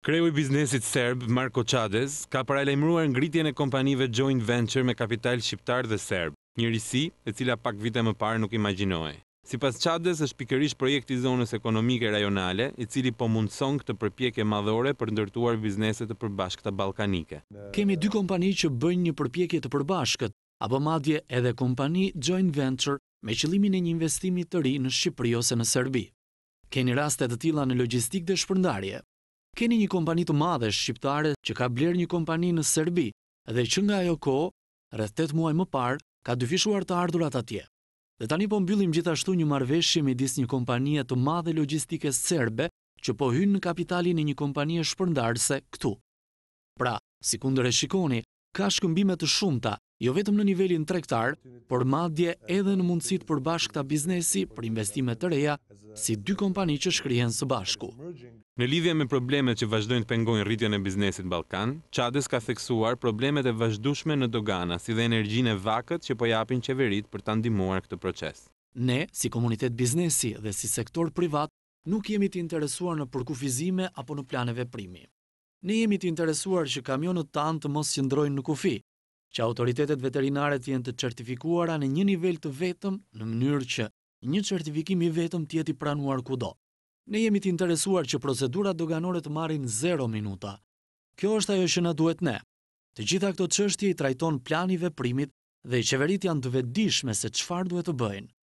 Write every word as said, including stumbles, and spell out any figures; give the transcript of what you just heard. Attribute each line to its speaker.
Speaker 1: Kreu i biznesit serb, Marko Çades, ka paralajmëruar ngritjen e kompanive joint venture me kapital shqiptar dhe serb, njërisi e cila pak vite më parë nuk imagjinohej. Sipas Çades, është pikërisht projekti i zonës ekonomike rajonale, i cili po mundson këtë përpjekje madhore për ndërtuar biznese të përbashkëta ballkanike.
Speaker 2: Kemi dy kompani që bëjnë një përpjekje të përbashkët, apo madje edhe kompani joint venture me qëllimin e një investimi të ri në Shqipëri ose në Serbi. Keni raste të tilla në logjistikë dhe shpërndarje. Keni një kompani të madhe shqiptare që ka bler një kompani në Serbi dhe që nga ajo kohë, rreth tetë muaj më parë, ka dyfishuar të ardhurat atje. Dhe tani po mbyllim gjithashtu një marrëveshje midis një kompanie të madhe logjistike serbe që po hyn në kapitalin e një kompanie shpërndarëse këtu. Pra, sikundër e shikoni, ka shkëmbime të shumta, jo vetëm në nivelin tregtar, por madje edhe në mundësitë përbashkëta biznesi për investime të reja, si dy kompani që shkrihen së bashku.
Speaker 1: Në lidhje me problemet që vazhdojnë të pengojnë rritjen e biznesit Ballkan, Çades ka theksuar problemet e vazhdueshme në dogana, si dhe energjinë e vakët që po japin qeveritë për ta ndihmuar këtë proces.
Speaker 2: Ne, si komunitet biznesi dhe si sektor privat, nuk jemi të interesuar në përkufizime apo në plane veprimi. Ne jemi të interesuar që kamionët tanë të mos qëndrojnë në kufi, që autoritetet veterinare të jenë të certifikuara në një nivel të vetëm në mënyrë që një certifikim i vetëm të jetë i pranuar kudo. Ne jemi të interesuar që procedurat doganore të marrin zero minuta. Kjo është ajo që na duhet ne. Të gjitha këto çështje i trajton plani i veprimit dhe i qeveritë janë të vetëdijshme se çfarë duhet të bëjnë.